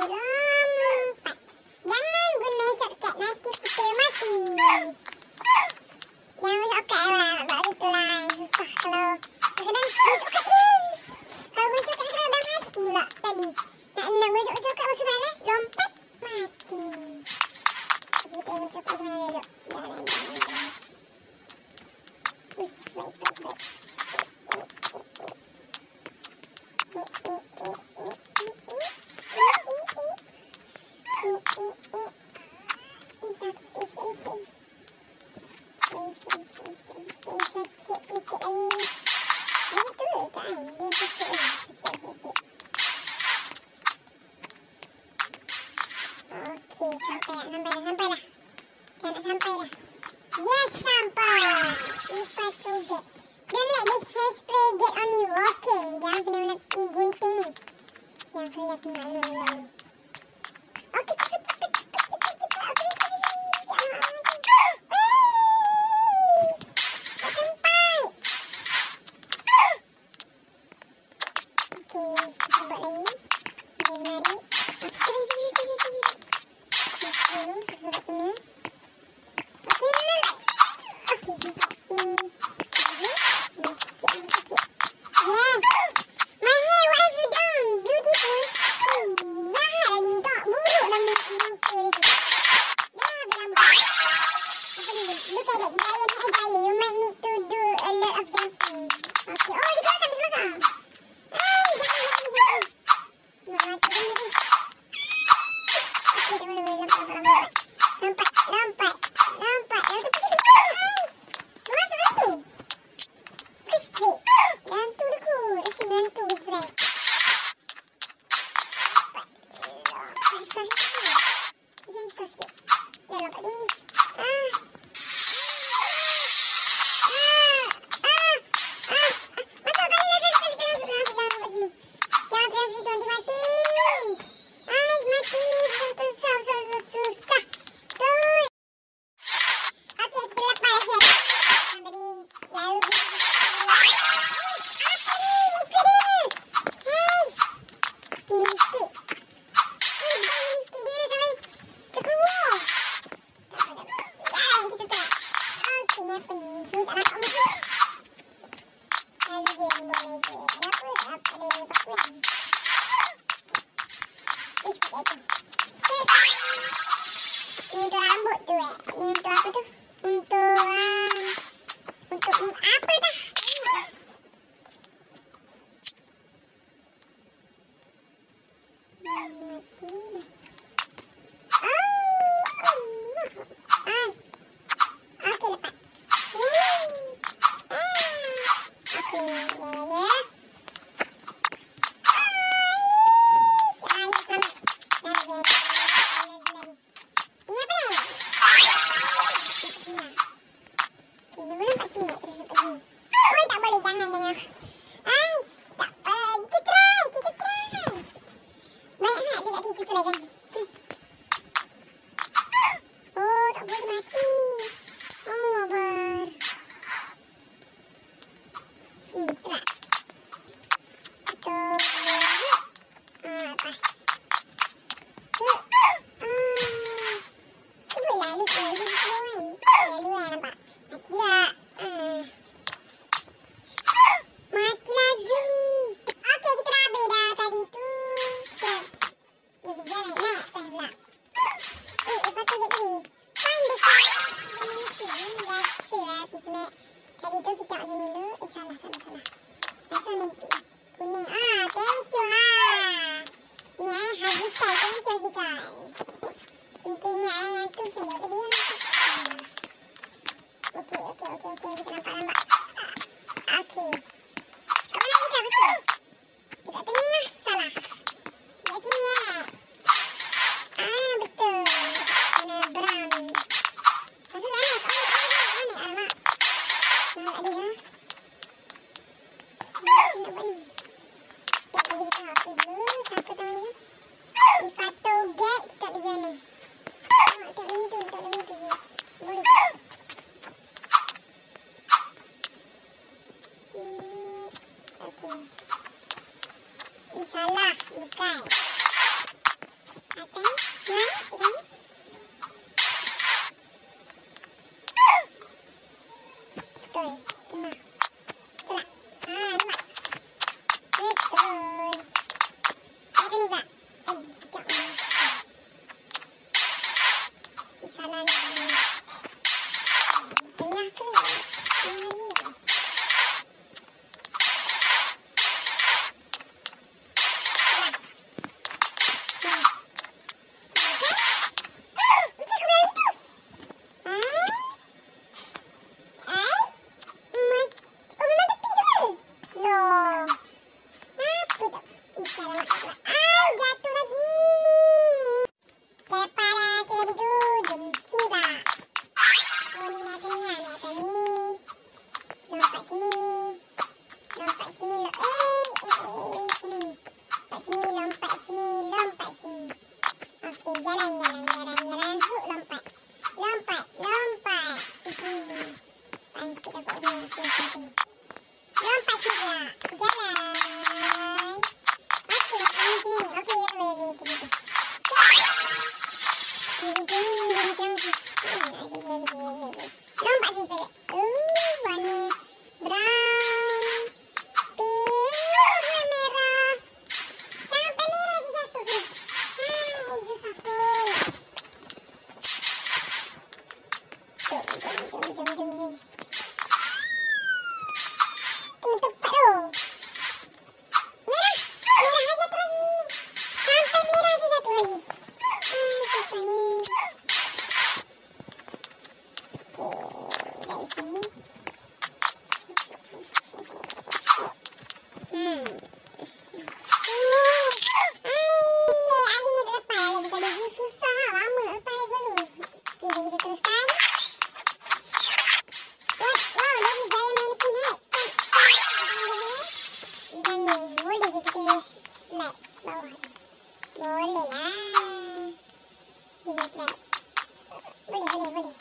lompat. Jangan guna shortcut, nanti kita mati. Jangan shortcut lah, baru tu lah susah kalau kadang-kadang shortcut. Kalau guna shortcut kadang dah mati pula tadi. Nak guna shortcut masa balas, lompat, mati. Kita guna shortcut macam mana dulu. Jalan. Uish, baik. Sampai dah. Dah nak sampai dah. Yes, sampai. Lepas tu get. Don't let this hairspray get on you. Okay, jangan kena guna ni gunting ni. Yang kena aku nak lalu. Okay, cepat. Sampai. Okay, kita buat lagi. Dia menarik. Ni untuk rambut tu Ni untuk apa tu? Untuk apa dah? Tadi tu kita kat sini dulu. Salah. Asal nanti kuning. Thank you Ini Haziqan. Thank you Haziqan. Kita ingat yang tu macam mana tadi yang Okey. Kita nampak. Okey. Kat mana Haziqan? Betul. Kita tengah salah. Kat sini betul. Kena brown. Pasal mana? Alamak. Nak dia lah. Nak buat ni. Tak boleh kita apa dulu. Siapa tahu ni. Ifato get. Kita pergi mana. Tak boleh tu je. Boleh tu. Okey, jalan. Huk, lompat. Lompat. Panas sikit dapat ni. Lompat sikit. Jalan. Okey, sini. Okey, itu. Lompat sini sepeda. Warna brown, pink, merah. Sampai merah dia jatuh. Hai, susah pun. Jom. Tunggu tepat tu. Merah aja jatuh lagi. Sampai merah dia jatuh lagi. Susahnya. Okey, dari sini. Boleh.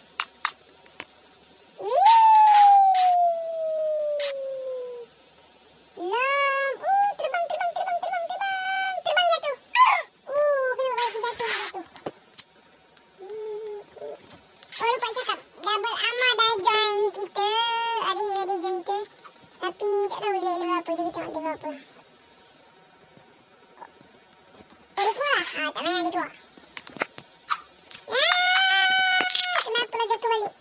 Tapi tak tahu dia apa. Dia tengok apa. Oh, dia keluar. Tak main dia keluar. Kenapa lah jatuh balik?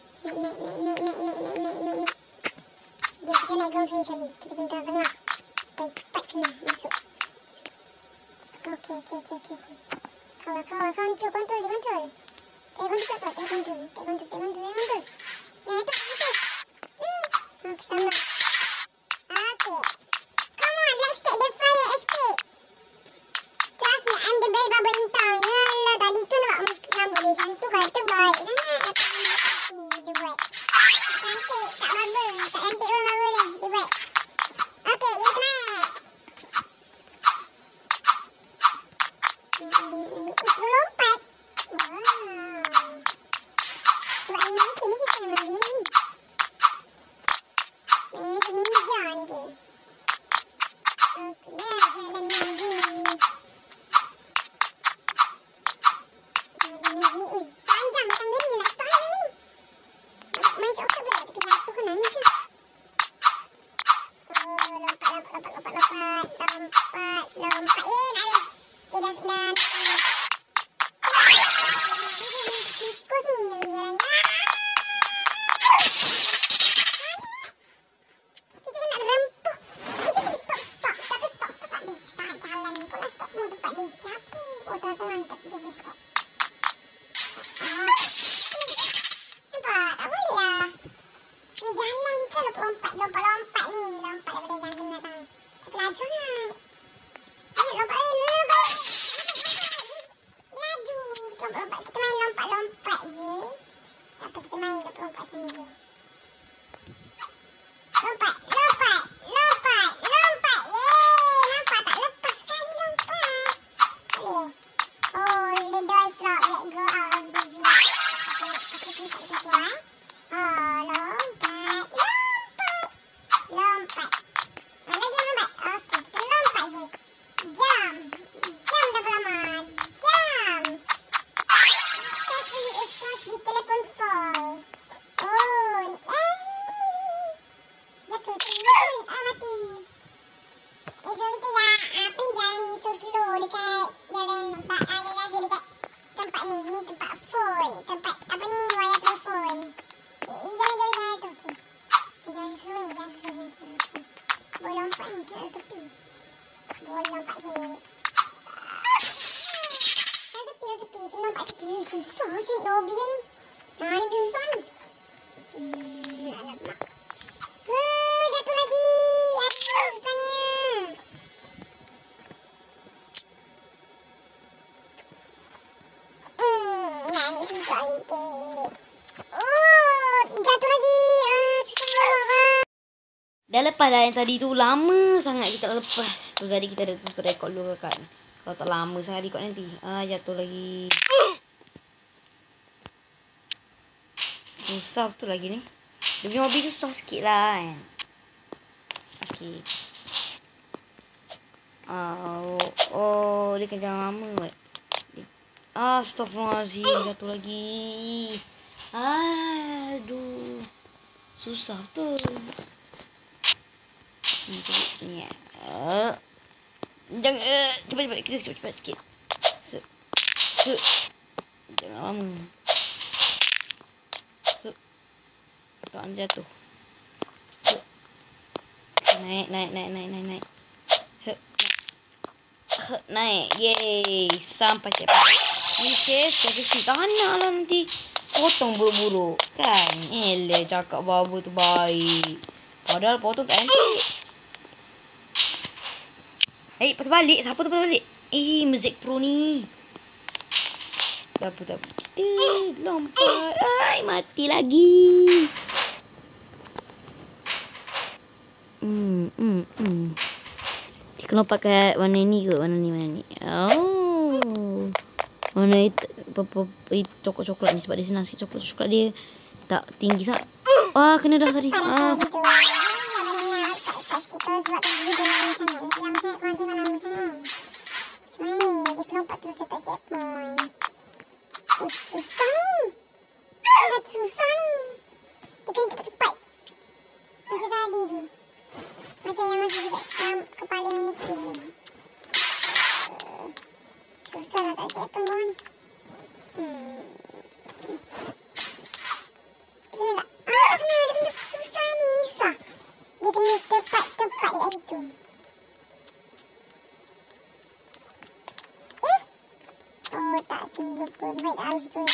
Naik. Dia kita naik ground sekali. Kita kena tengah. Supaya cepat kena masuk. Okey. Kawan. Kontrol. Tak kontrol. Jangan tak. Okey, sama. Okay. Come on, let's take the fire escape. Trust me, I'm the best barber in town. Yalah, tadi tu nampak rambut dia macam tu. Kalau tu baik sangat. Tapi dia buat. Cantik, tak barber. Tak cantik pun barber dia. Dia buat. Okay, dia naik. Dia lompat. Wow. Sebab animation ni kita memang gini ni. Ini ninja ni dia. Okey dah, jalan lagi. Ui, panjang tangga ni nak start ni. Main shortcut pula tapi jatuh kena ni ke? Oh, lompat. Nak habis. Tikus ni jalan. Lompat ni. Lompat daripada yang kena tang. Tapi laju naik. Lompat. Laju. Lompat. Kita main lompat je. Apa kita main lompat macam ni je. Lompat. Yeay. Nampak tak lepas sekali lompat. Boleh. Oh, the door is locked. Let go out of this room. Aku tingkat kita keluar. Oh, lompat. Lagi lompat. Okey, kita lompat je. Jam dah lama. Jam. Press the telefon fall. Oh, jatuh. Mati. So kita jalan slow dekat jalan dekat tempat ni. Ni tempat phone. Tempat apa ni, wayar telefon. Jangan tu. Okey. Jangan slow. Boleh lompat ni ke tepi. Boleh lompat ke. Tepi. Kena lompat tepi. Susah macam lobby ni. Ni susah ni. Alamak. Jatuh lagi. Aduh, tanya. Ni susah sikit. Jatuh lagi. Susah. Dah lepas dah yang tadi tu. Lama sangat kita lepas tu. Jadi kita dah tutup rekod dulu kakak. Kalau tak lama sangat record nanti. Jatuh lagi. Susah betul lagi ni. Dia punya hobi susah sikit lah kan. Okay. Dia kan jangan lama kot. Astaghfirullahaladzim. Jatuh lagi. Aduh. Susah betul. Ni. Jangan. Cepat-cepat. Kita cepat-cepat sikit. Jangan lama. Tak jatuh. Naik. Naik. Yeay. Sampai cepat. Ni ses. Tak nak lah nanti. Potong buruk-buruk. Kan? Cakap baba tu baik. Padahal potong tak cantik. Pasal balik. Siapa tu pasal balik? Muzik Pro ni. Tak apa. Kita lompat. Mati lagi. Kita lompat kat warna ni ke? Warna ni. Warna coklat-coklat ni. Sebab dia senang sikit coklat dia. Tak tinggi sangat. Kena dah tadi. Susah ni. Dia kena cepat-cepat. Macam tadi tu. Macam yang masih dekat kepala mannequin. Susah lah tak cepat bawah ni. Kena tak? Dia kena susah ni. Ni susah. Dia kena tepat dekat situ. Tak sini lupa. Baik tak harus tu.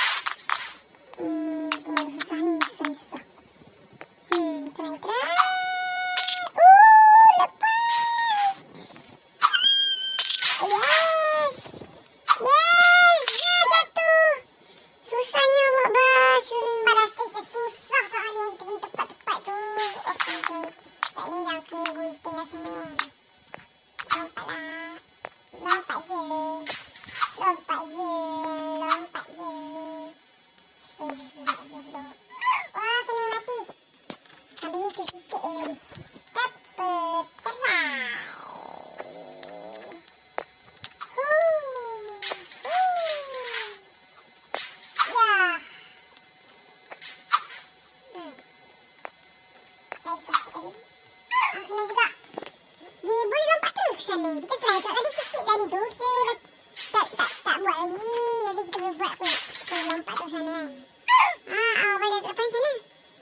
Susah ni. Susah. Try. Lepas. Yes. Jatuh. Susahnya Allah. Pada stage susah soalnya. Kita kena tepat-tepat tu. Okey tu. Tak ni jangan kena gunting lah sana kan. Lompat je. Lompat je. Wah, kena mati. Habis itu sikit lagi. Dapat. Saya susah tadi. Kena juga. Dia boleh lompat terus ke sana. Kita try tadi sikit tadi tu. Kita tak buat lagi. Jadi kita boleh buat pun. Kita lompat terus sana kan. Balik depan sana.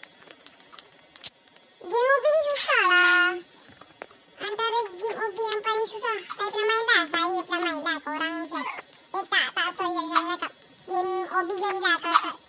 Game mobil ni susah lah. Antara game mobil yang paling susah. Saya pernah main lah. Korang siap. Sorry. Saya cakap. Game mobil jadilah. Kalau tak